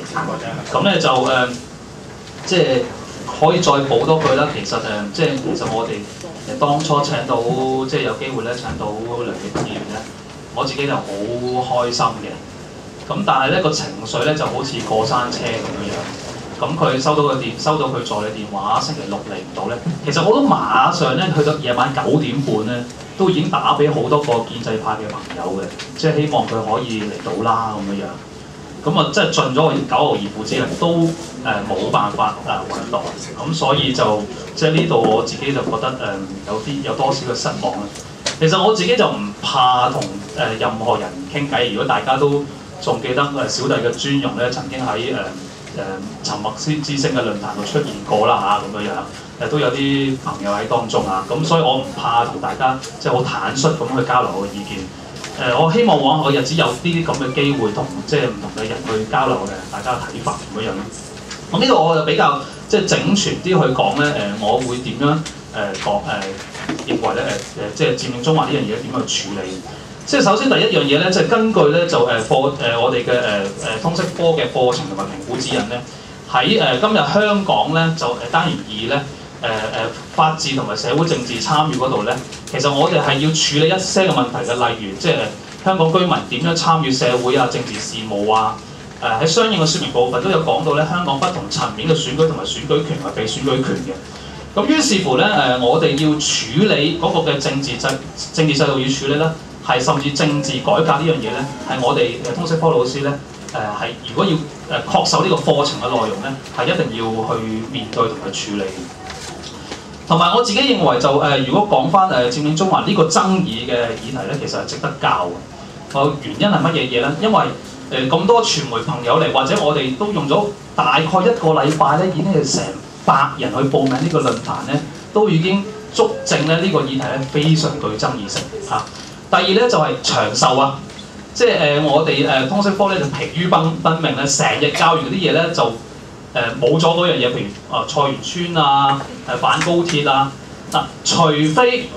咁咧就即係可以再補多句啦。其實即係其實我哋當初請到即係有機會咧請到梁繼昌議員咧，我自己就好開心嘅。咁但係咧個情緒咧就好似過山車咁樣樣。咁佢收到佢助理電話，星期六嚟唔到咧，其實我都馬上咧去到夜晚9點半咧，都已經打俾好多個建制派嘅朋友嘅，即係希望佢可以嚟到啦咁樣樣。咁啊，即係盡咗我9牛2虎之力，都冇辦法揾到。咁所以就即係呢度我自己就覺得有多少嘅失望啦。其實我自己就唔怕同任何人傾偈。如果大家都仲記得小弟嘅尊容咧，曾經喺沉默之聲嘅論壇度出現過啦嚇，咁樣樣都有啲朋友喺當中啊，咁所以我唔怕同大家即係好坦率咁去交流我嘅意見。我希望往後嘅日子有呢啲咁嘅機會同即係唔同嘅人去交流嘅大家嘅睇法咁樣樣。咁呢度我就比較即係整全啲去講咧，我會點樣認為咧即係佔領中環呢樣嘢點樣去處理。即係首先第一樣嘢咧，即係根據咧就我哋嘅通識科嘅課程同埋評估指引咧，喺今日香港咧就單元2咧法治同埋社會政治參與嗰度咧，其實我哋係要處理一些嘅問題嘅，例如即係香港居民點樣參與社會啊、政治事務啊，喺相應嘅説明部分都有講到咧，香港不同層面嘅選舉同埋選舉權同埋被選舉權嘅。咁於是乎咧我哋要處理嗰個嘅政治制度要處理咧。係甚至政治改革呢樣嘢咧，係我哋通識科老師咧係如果要確守呢個課程嘅內容咧，係一定要去面對同埋處理。同埋我自己認為就如果講翻佔領中環呢個爭議嘅議題咧，其實係值得教嘅。個原因係乜嘢嘢咧？因為咁多傳媒朋友嚟，或者我哋都用咗大概1個禮拜咧，已經係成100人去報名呢個論壇咧，都已經足證咧呢個議題咧非常具爭議性嚇。第二咧就係長壽啊，即係我哋通識科咧就疲於奔命咧，成日教完嗰啲嘢咧就冇咗嗰樣嘢，譬如菜園村啊、反高鐵啊，除非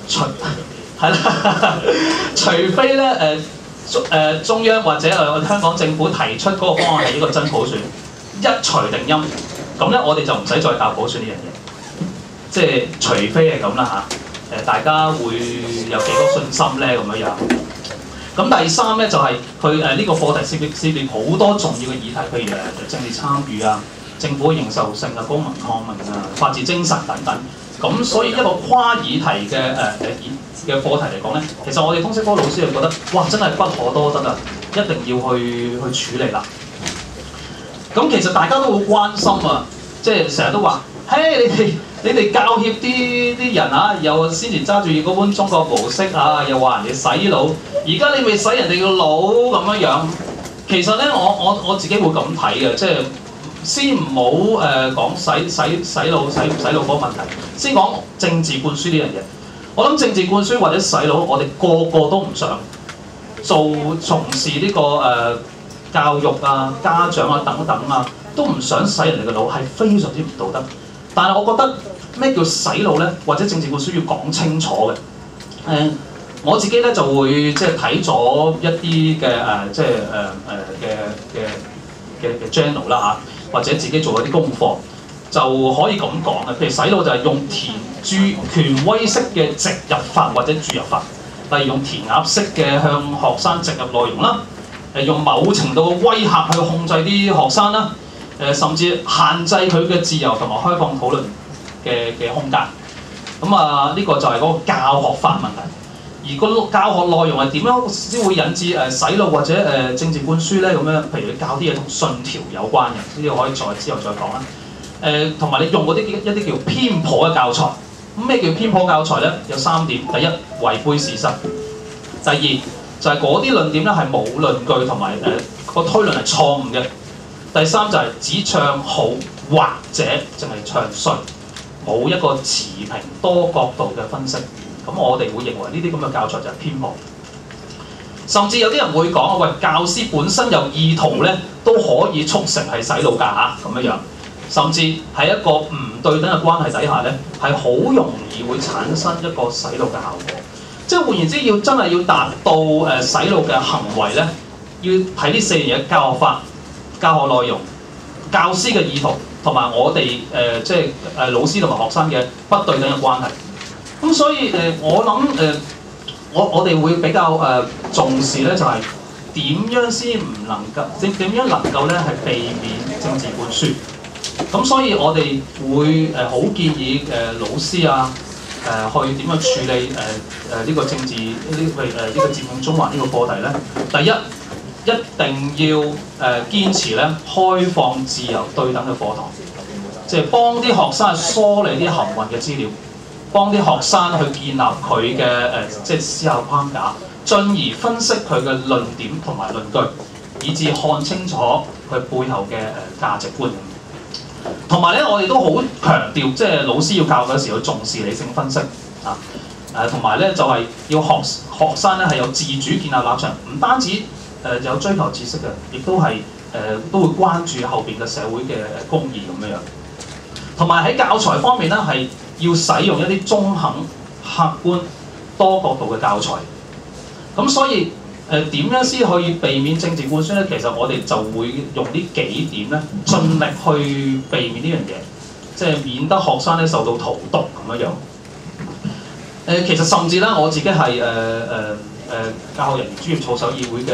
咧中央或者香港政府提出嗰個方案係一個真普選，一錘定音，咁咧我哋就唔使再教普選呢樣嘢，即係除非係咁啦嚇。大家會有幾多信心咧咁樣樣？咁第三咧就係佢呢個課題涉獵好多重要嘅議題，譬如政治參與啊、政府認受性啊、公民抗命啊、法治精神等等。咁所以一個跨議題嘅課題嚟講咧，其實我哋通識科老師就覺得哇，真係不可多得啊，一定要去處理啦。咁其實大家都好關心啊，即係成日都話，嘿你哋教協啲人啊，又先前揸住嗰本中國模式啊，又話人哋洗腦，而家你咪洗人哋個腦咁樣樣。其實咧，我自己會咁睇嘅，即係先唔好講洗腦嗰個問題，先講政治灌輸呢樣嘢。我諗政治灌輸或者洗腦，我哋個個都唔想從事呢個教育啊、家長啊等等啊，都唔想洗人哋嘅腦，係非常之唔道德。但係我覺得咩叫洗腦咧，或者政治灌輸要講清楚嘅。我自己咧就會即係睇咗一啲嘅即係嘅 journal 啦嚇，或者自己做一啲功課，就可以咁講嘅。譬如洗腦就係用權威式嘅植入法或者注入法，例如用填鴨式嘅向學生植入內容啦，用某程度嘅威嚇去控制啲學生啦。甚至限制佢嘅自由同埋開放討論嘅空間。咁呢個就係嗰個教學法問題。而個教學內容係點樣先會引致洗腦或者政治灌輸咧？咁樣譬如你教啲嘢同信條有關嘅，呢個可以之後再講啦。同埋你用嗰啲一啲叫偏頗嘅教材。咁咩叫偏頗教材咧？有3點：第一，違背事實；第二，就係嗰啲論點咧係冇論據同埋個推論係錯誤嘅。第三就係只唱好或者淨係唱衰，冇一個持平多角度嘅分析。咁我哋會認為呢啲咁嘅教材就係偏頗。甚至有啲人會講喂，教師本身有意圖咧，都可以促成係洗腦㗎嚇咁樣。甚至喺一個唔對等嘅關係底下咧，係好容易會產生一個洗腦嘅效果。即係換言之，真係要達到洗腦嘅行為咧，要睇呢4樣嘢：教學法、 教學內容、教師嘅意圖同埋我哋即係老師同埋學生嘅不對等嘅關係。咁所以我諗我哋會比較重視咧，就係點樣先唔能夠點樣能夠咧係避免政治灌輸。咁所以我哋會好建議老師啊去點樣處理呢個政治呢個佔領中環呢個課題咧。第一定要堅持咧開放自由對等嘅課堂，即係幫啲學生梳理啲含混嘅資料，幫啲學生去建立佢嘅即係思考框架，進而分析佢嘅論點同埋論據，以至看清楚佢背後嘅價值觀。同埋咧，我哋都好強調，即係老師要教嘅時候重視理性分析啊。同埋咧就係要學生咧係有自主建立立場，唔單止有追求知識嘅，亦都係都會關注後邊嘅社會嘅公義咁樣樣。同埋喺教材方面咧，係要使用一啲中肯、客觀、多角度嘅教材。咁所以點樣先可以避免政治灌輸咧？其實我哋就會用呢幾點咧，盡力去避免呢樣嘢，即係免得學生咧受到荼毒咁樣樣。其實甚至咧，我自己係教學人員專業操守議會嘅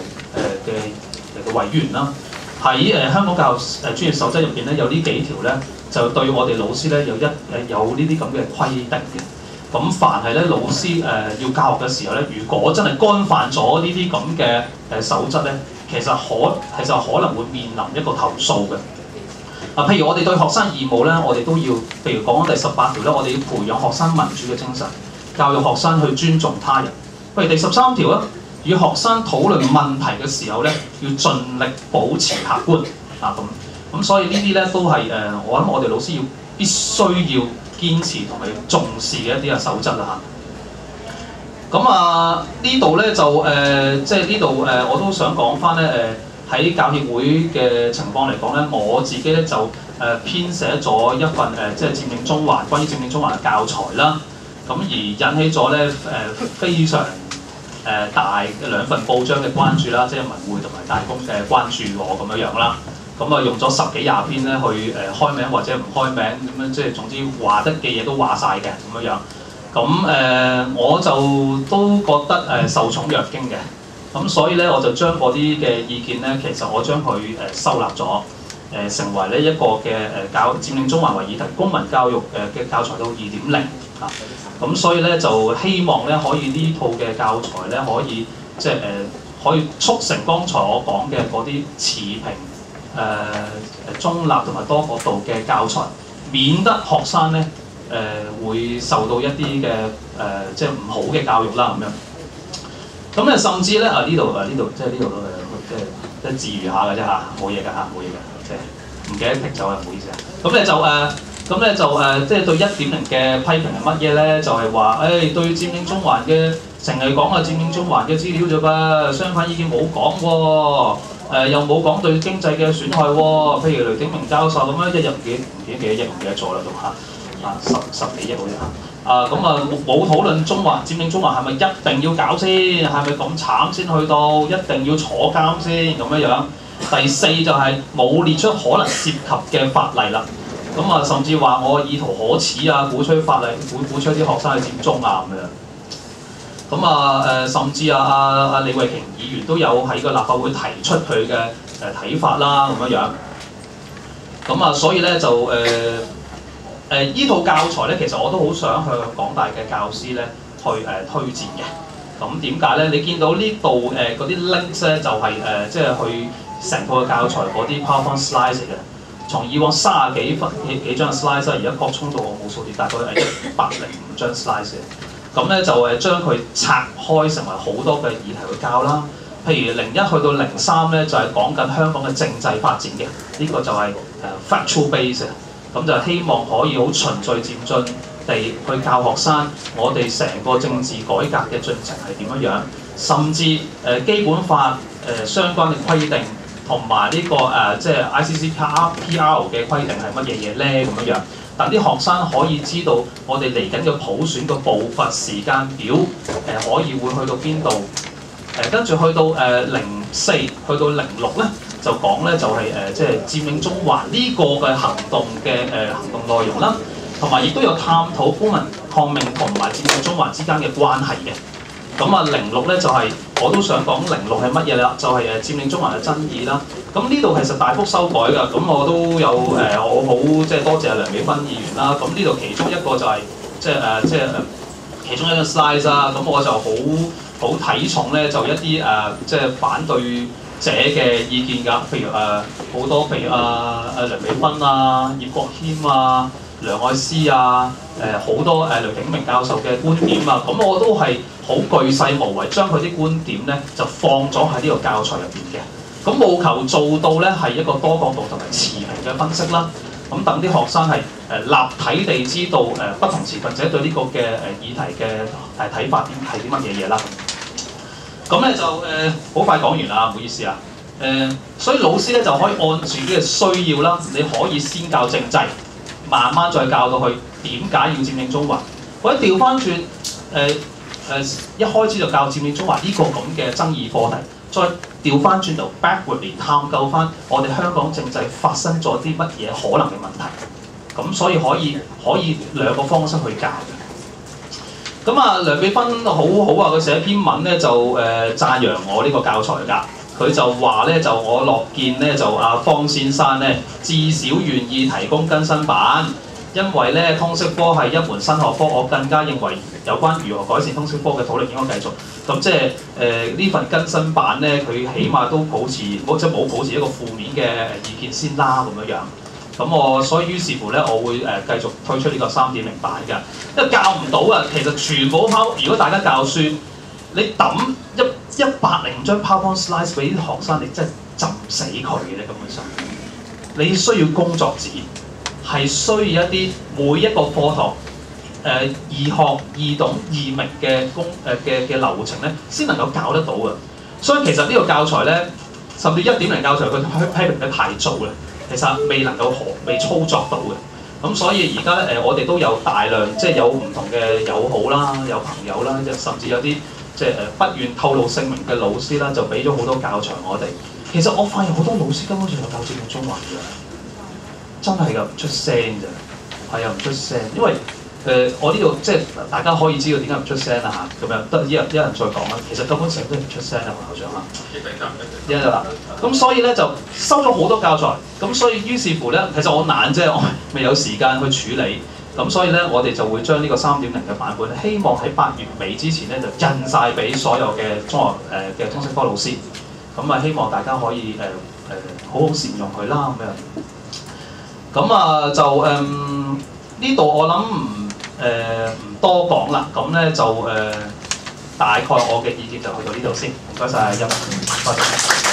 委員啦。喺香港教育專業守則入邊咧，有呢幾條咧，就對我哋老師咧有呢啲咁嘅規定嘅。咁凡係咧老師要教學嘅時候咧，如果真係干犯咗呢啲咁嘅守則咧，其實可能會面臨一個投訴嘅。譬如我哋對學生義務咧，我哋都要，譬如講緊第18條咧，我哋要培養學生民主嘅精神，教育學生去尊重他人。譬如第13條啦，與學生討論問題嘅時候咧，要盡力保持客觀啊咁。所以呢啲咧都係我諗我哋老師必須要堅持同埋重視嘅一啲嘅守則啦嚇。咁呢度咧就即係呢度我都想講翻咧喺教協會嘅情況嚟講咧，我自己咧就編寫咗一份即係佔領中環關於佔領中環嘅教材啦。咁而引起咗咧非常大嘅兩份報章嘅關注啦，即係文匯同埋大公嘅關注我咁樣樣啦。咁用咗10幾20篇咧去開名或者唔開名咁樣，即係總之話得嘅嘢都話晒嘅咁樣樣。咁我就都覺得受寵若驚嘅。咁所以咧，我就將嗰啲嘅意見咧，其實我將佢收納咗，成為呢一個嘅佔領中環為議題公民教育嘅教材到2.0啊。咁所以咧就希望咧可以呢套嘅教材咧可以即係可以促成剛才我講嘅嗰啲持平、中立同埋多角度嘅教材，免得學生咧會受到一啲嘅即係唔好嘅教育啦咁樣。咁咧甚至咧呢度即係呢度即係自娛下嘅啫嚇，冇嘢㗎嚇，冇嘢㗎，即係唔記得停走啊，唔好意思啊。咁咧就即係對1.0嘅批評係乜嘢咧？就係話對佔領中環嘅成日講佔領中環嘅資料啫噃，相反意見冇講喎，又冇講對經濟嘅損害喎。譬如雷鼎明教授咁樣，一日唔記得幾多億，唔記得咗啦都嚇，10幾億好似嚇。冇討論佔領中環係咪一定要搞先？係咪咁慘先去到？一定要坐監先咁樣樣。第4就係冇列出可能涉及嘅法例啦。甚至話我意圖可恥啊，鼓吹法例，鼓吹啲學生去佔中啊咁樣。甚至李慧瓊議員都有喺個立法會提出佢嘅睇法啦咁樣樣。所以咧就依套教材咧，其實我都好想向廣大嘅教師咧去推薦嘅。咁點解咧？你見到呢度嗰啲 links 咧，就係即係去成套嘅教材嗰啲 PowerPoint slides 嚟嘅。從以往30幾張嘅 slides， 而家各衝到我冇數字，大概係105張 slides 嘅。咁咧就將佢拆開成為好多嘅議題去教啦。譬如01去到03咧，就係講緊香港嘅政制發展嘅，呢個就係factual base。咁就希望可以好循序漸進地去教學生我哋成個政治改革嘅進程係點樣樣，甚至基本法相關嘅規定同埋呢個即係 ICCPR 嘅規定係乜嘢嘢咧咁樣樣，等啲學生可以知道我哋嚟緊嘅普選嘅步伐、時間表可以會去到邊度，跟住去到04去到06咧， 就講咧就係即係佔領中環呢個嘅行動嘅行動內容啦，同埋亦都有探討公民抗命同埋佔領中環之間嘅關係嘅。咁啊06咧就係、我都想講06係乜嘢啦？就係佔領中環嘅爭議啦。咁呢度其實大幅修改㗎，咁我都有我好即係多謝梁美芬議員啦。咁呢度其中一個就係、其中一個 slide 啦。咁我就好睇重咧，就一啲即係反對者嘅意見㗎。譬如好多譬如梁美芬啊、葉國謙啊、梁愛詩啊、好多梁景明教授嘅觀點啊，咁我都係好巨細無遺將佢啲觀點咧就放咗喺呢個教材入邊嘅。咁務求做到咧係一個多角度同埋持平嘅分析啦。咁等啲學生係立體地知道不同持份者對呢個嘅議題嘅睇法係啲乜嘢嘢啦。咁咧就好快講完啦，唔好意思啊。所以老師咧就可以按自己嘅需要啦，你可以先教政制，慢慢再教到佢點解要佔領中環，或者調翻轉一開始就教佔領中環呢個咁嘅爭議課題，再調翻轉頭 backward 嚟探究翻我哋香港政制發生咗啲乜嘢可能嘅問題。咁所以可以兩個方式去教嘅。咁啊，梁美芬好好啊！佢寫篇文咧就讚揚我呢個教材㗎。佢就話咧就我樂見咧就方先生咧至少願意提供更新版，因為咧通識科係一門新學科，我更加認為有關如何改善通識科嘅討論應該繼續。咁即係呢份更新版咧，佢起碼都冇保持一個負面嘅意見先啦咁樣樣。咁所以於是乎咧，我會繼續推出呢個3.0版嘅，因為教唔到啊。其實全部如果大家教書，你抌105張 PowerPoint slides 俾啲學生，你真係浸死佢嘅咧。根本上，你需要工作紙，係需要一啲每一個課堂易學、易懂、易明嘅嘅流程咧，先能夠教得到嘅。所以其實呢個教材咧，甚至1.0教材佢批評得太早啦。其實未能夠未操作到嘅，咁所以而家我哋都有大量即係有唔同嘅友好啦，有朋友啦，甚至有啲即係不願透露姓名嘅老師啦，就俾咗好多教材我哋。其實我發現好多老師根本上有教佔領中環嘅，真係㗎，唔出聲啫，係啊，唔出聲，因為我呢度即係大家可以知道點解唔出聲啊嚇，咁樣得一人再講啦。其實根本成日都唔出聲啊，校長啊。一啦，咁所以咧就收咗好多教材，咁所以於是乎咧，其實我懶啫，我未有時間去處理，咁所以咧我哋就會將呢個3.0嘅版本，希望喺8月尾之前咧就印晒俾所有嘅中學嘅通識科老師，咁啊希望大家可以好好善用佢啦咁樣。咁啊就呢度我諗唔多講啦，咁咧就大概我嘅意見就去到呢度先，唔該晒，多謝。